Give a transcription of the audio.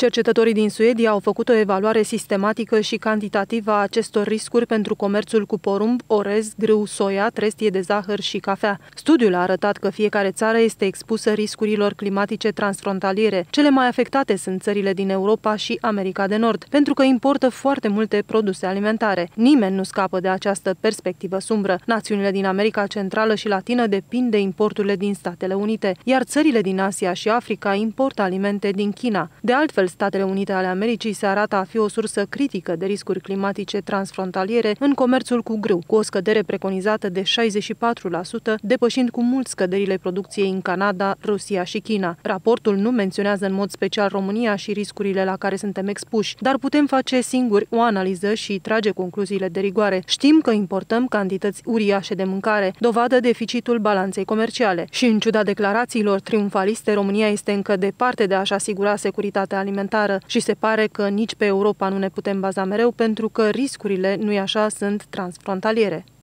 Cercetătorii din Suedia au făcut o evaluare sistematică și cantitativă a acestor riscuri pentru comerțul cu porumb, orez, grâu, soia, trestie de zahăr și cafea. Studiul a arătat că fiecare țară este expusă riscurilor climatice transfrontaliere. Cele mai afectate sunt țările din Europa și America de Nord, pentru că importă foarte multe produse alimentare. Nimeni nu scapă de această perspectivă sumbră. Națiunile din America Centrală și Latină depind de importurile din Statele Unite, iar țările din Asia și Africa importă alimente din China. De altfel, Statele Unite ale Americii se arată a fi o sursă critică de riscuri climatice transfrontaliere în comerțul cu grâu, cu o scădere preconizată de 64%, depășind cu mult scăderile producției în Canada, Rusia și China. Raportul nu menționează în mod special România și riscurile la care suntem expuși, dar putem face singuri o analiză și trage concluziile de rigoare. Știm că importăm cantități uriașe de mâncare, dovadă deficitul balanței comerciale. Și în ciuda declarațiilor triumfaliste, România este încă departe de a-și asigura securitatea alimentară și se pare că nici pe Europa nu ne putem baza mereu, pentru că riscurile, nu-i așa, sunt transfrontaliere.